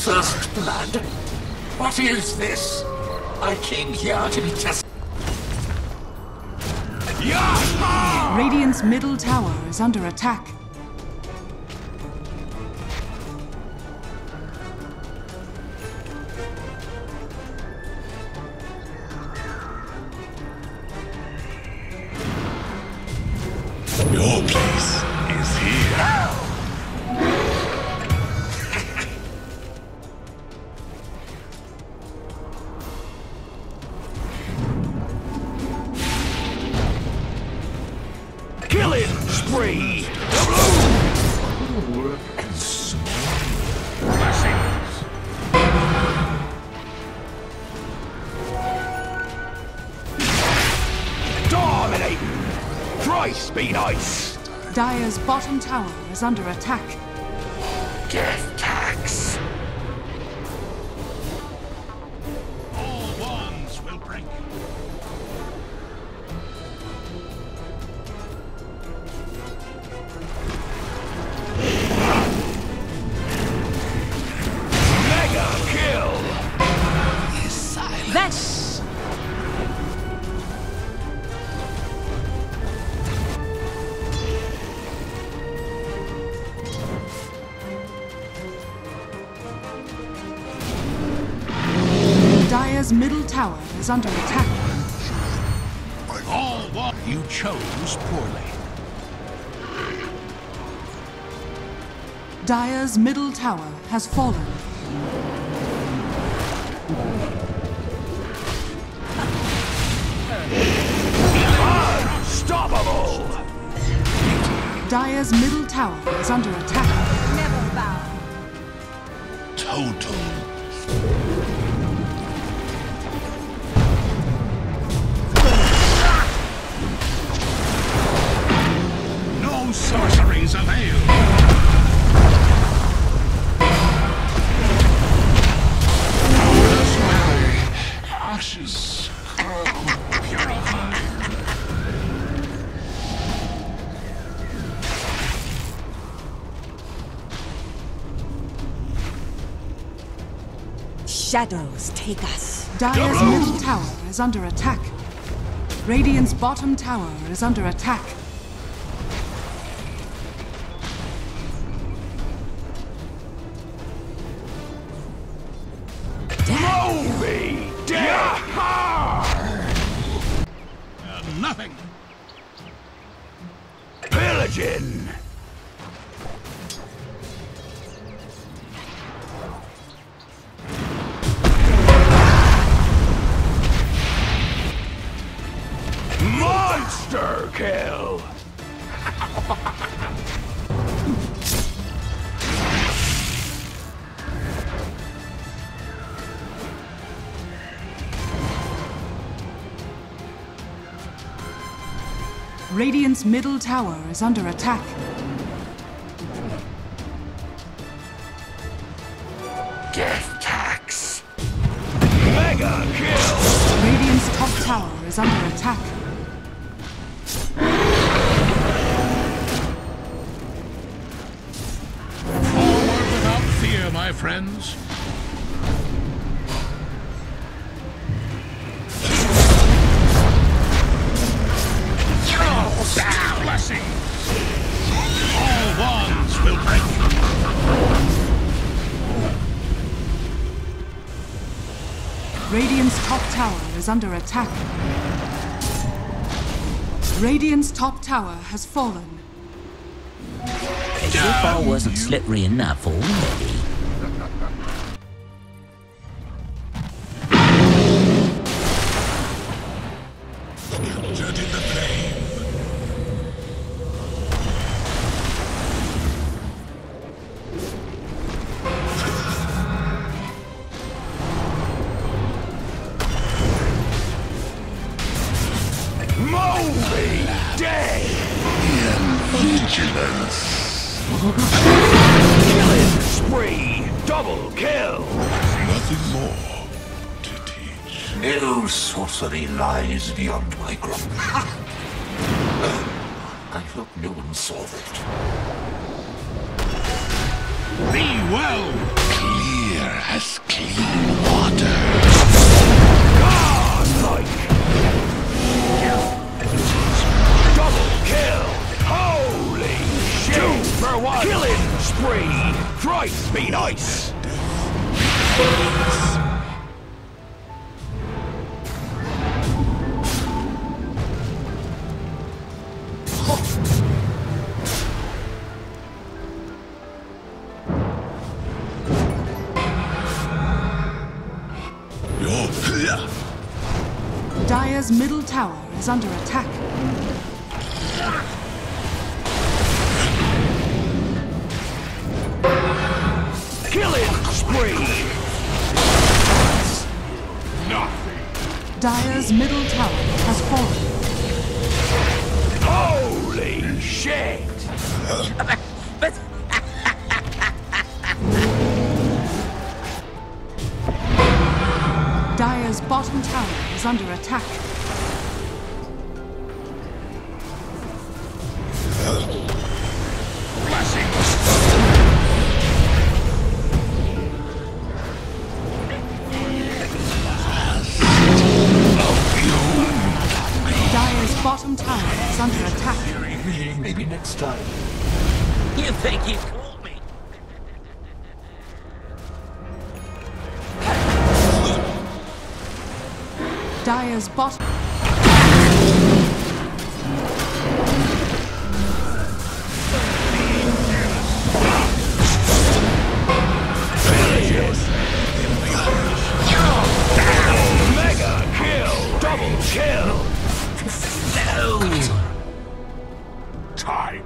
First blood? What is this? I came here to be tested. Radiant's middle tower is under attack. Your place is here. Killing spree! And so Dominating! Thrice be nice! Dire's bottom tower is under attack. death tax. All bonds will break. Mega kill! Vesh! Dire's middle tower is under attack. All bonds. You chose poorly. Dire's middle tower has fallen. Unstoppable! Dire's middle tower is under attack. Never bow. Total. No sorceries avail. Ashes. Purify. Shadows take us. Dire's middle tower is under attack. Radiant's bottom tower is under attack. Moby! Nothing. Pillaging! Monster kill! Radiant's middle tower is under attack. Death tax. Mega kill! Radiant's top tower is under attack. Forward without fear, my friends. Blessings. All bonds will break. Radiant's top tower is under attack. Radiant's top tower has fallen. As if I wasn't slippery enough already. Captured in the flame. Moby! Dead! Vigilance. Killing spree! Double kill! Nothing more to teach. No sorcery lies beyond my grasp. I hope no one saw that. Be well. Clear as clean water. Godlike! Double kill! Holy shit! 2 for 1! Killing spree! Thrice be nice! Dire's middle tower is under attack. Killing spree! Dire's middle tower has fallen. Holy shit! Dire's bottom tower is under attack. Dire's bottom tower is under attack. Maybe next time. You think you caught me? Dire's bottom... Mega kill! Double kill! Time.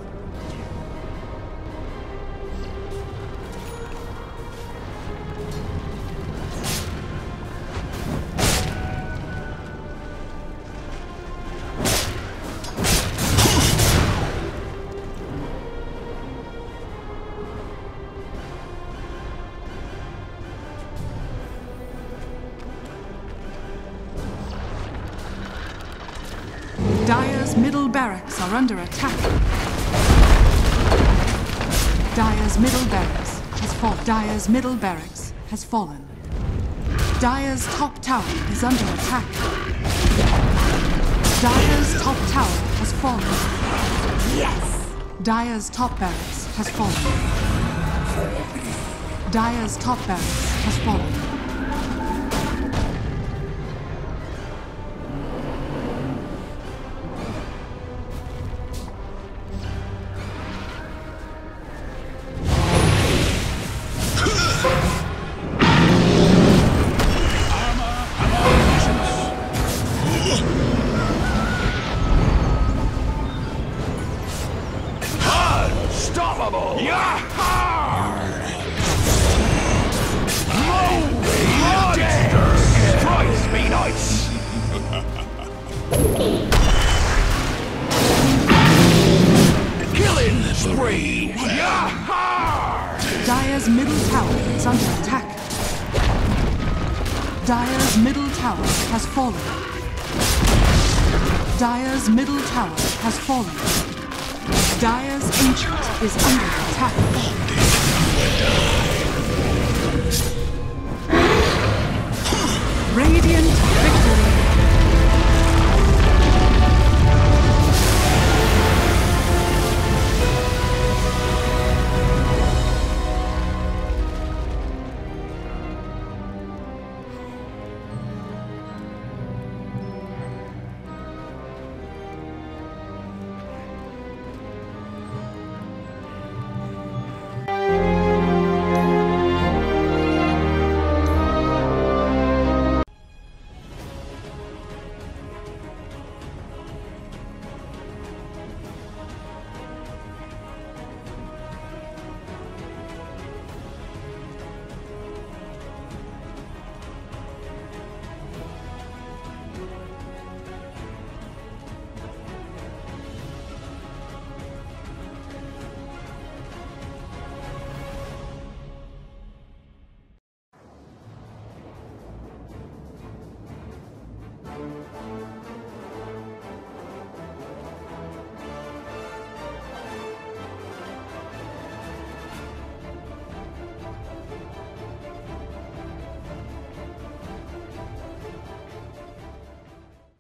Dire's middle barracks are under attack. Dire's middle barracks has fallen. Dire's middle barracks has fallen. Dire's top tower is under attack. Dire's top tower has fallen. Yes! Dire's top barracks has fallen. Dire's top barracks has fallen. Unstoppable! Yaha! Monster! Thrice be nice! Killing spree! Yaha! Dire's middle tower is under attack. Dire's middle tower has fallen. Dire's middle tower has fallen. Dire's ancient is under attack.